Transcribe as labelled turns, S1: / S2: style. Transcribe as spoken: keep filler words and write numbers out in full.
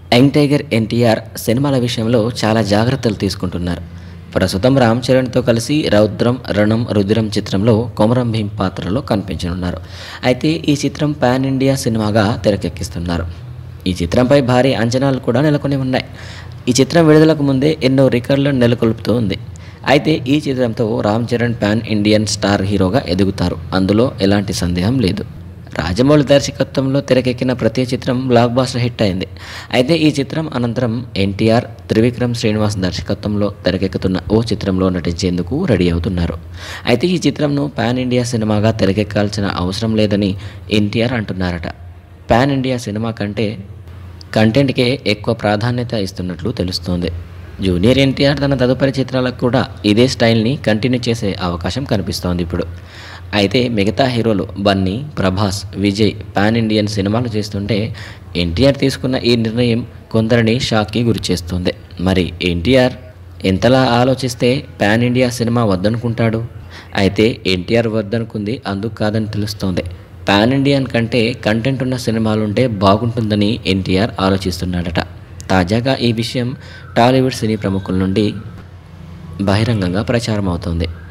S1: Young tiger NTR సినిమాల విషయంలో చాలా జాగ్రత్తలు తీసుకుంటున్నారు. ప్రస్తుతం రామ్ చరణ్తో కలిసి రౌద్రం రణం రుధిరం చిత్రంలో కొమరం భీం పాత్రలో కనిపించనున్నారు. అయితే ఈ చిత్రం పాన్ ఇండియా సినిమాగా తెరకెక్కిస్తున్నారు. ఈ చిత్రంపై భారీ అంచనాలు కూడా నెలకొని ఉన్నాయి. ఈ చిత్రం విడుదలకు ముందే ఎన్నో రికార్డులను నెలకొల్పుతూ ఉంది. అయితే ఈ చిత్రంతో Ram Charan pan Indian star హీరోగా ఎదుగుతారు, అందులో ఎలాంటి సందేహం లేదు. రాజమౌళి దర్శకత్వంలో తెరకెక్కిన ప్రతి చిత్రం బ్లాక్ బాస్టర్ హిట్ అయింది. అయితే ఈ చిత్రం అనంతరం ఎన్టీఆర్, త్రివిక్రమ్ శ్రీనివాస్ దర్శకత్వంలో తెరకెక్కుతున్న ఓ చిత్రంలో నటించేందుకు రెడీ అవుతున్నారు. అయితే ఈ చిత్రంను పాన్ ఇండియా సినిమాగా తెరకెక్కాల్సిన అవసరం లేదని ఎన్టీఆర్ అంటున్నారట. పాన్ ఇండియా సినిమా కంటే కంటెంట్కే ఎక్కువ ప్రాధాన్యత ఇస్తున్నట్లు తెలుస్తోంది. జూనియర్ ఎన్టీఆర్ తన తదుపరి చిత్రాలకు కూడా ఇదే స్టైల్ని కంటిన్యూ చేసే అవకాశం కనిపిస్తోంది ఇప్పుడు. అయితే మిగతా హీరోలు బన్నీ, ప్రభాస్, విజయ్ పాన్ ఇండియన్ సినిమాలు చేస్తుంటే ఎన్టీఆర్ తీసుకున్న ఈ నిర్ణయం కొందరిని షాక్కి గురిచేస్తుంది. మరి ఎన్టీఆర్ ఎంతలా ఆలోచిస్తే పాన్ ఇండియా సినిమా వద్దనుకుంటాడు? అయితే ఎన్టీఆర్ వద్దనుకుంది అందుకు కాదని తెలుస్తోంది. పాన్ ఇండియన్ కంటే కంటెంట్ ఉన్న సినిమాలుంటే బాగుంటుందని ఎన్టీఆర్ ఆలోచిస్తున్నాడట. తాజాగా ఈ విషయం టాలీవుడ్ సినీ ప్రముఖుల నుండి బహిరంగంగా ప్రచారం అవుతోంది.